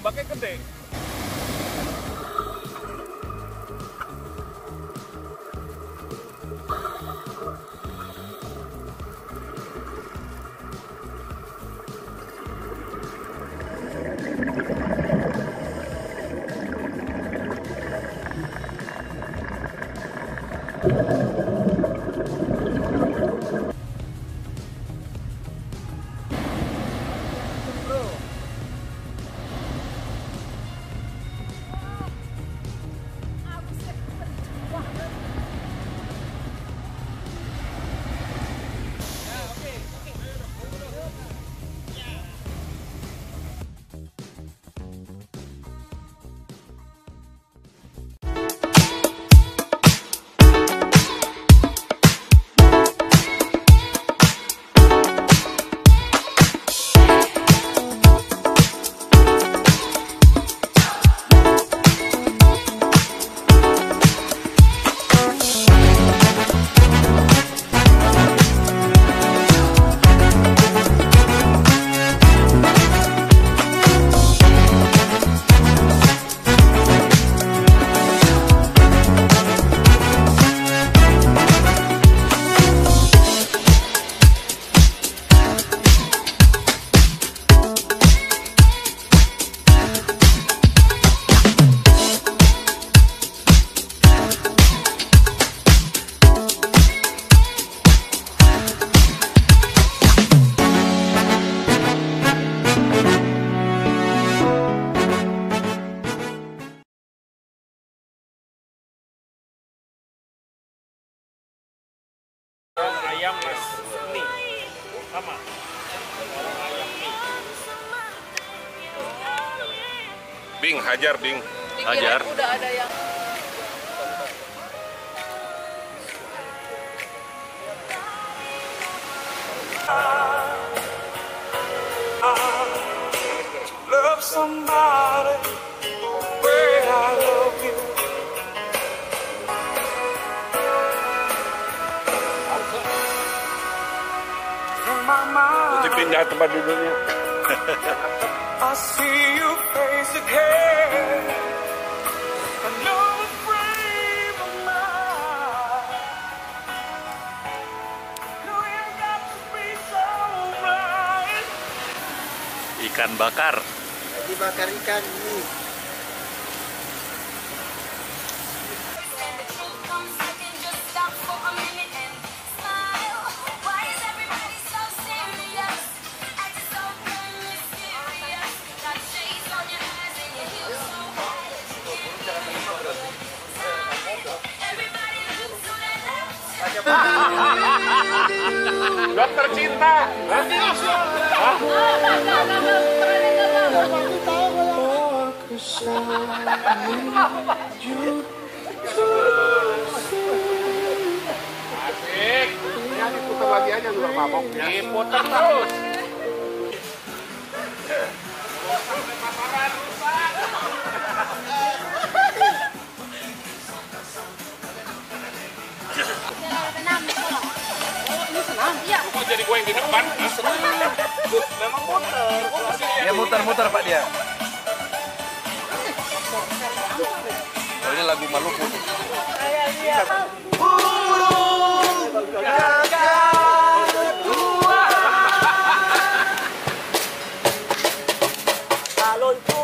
ombaknya gede. Ayam mas mie sama ayam mie. Bing, hajar Bing, hajar. Udah ada yang love somebody where I love you. Dipindah tempat duduknya. I see you face again. I know the frame of mind. No, you got to be so right. Ikan bakar. Dibakar ikan ini. Dokter cinta. Asik. Ya diputar lagi aja dulu mabok. Diputar terus. Sampai pasaran rusak. iya. Kok jadi gue yang di depan? Memang muter. Dia muter-muter Pak dia. Oh, ini lagu Maluku. Calonku